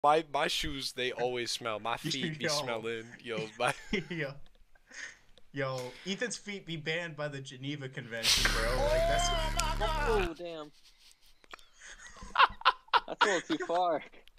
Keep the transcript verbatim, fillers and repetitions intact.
My my shoes they always smell. My feet be Yo, smelling. Yo, my yo, yo. Ethan's feet be banned by the Geneva Convention, bro. Like that's Oh damn, that's a little too far.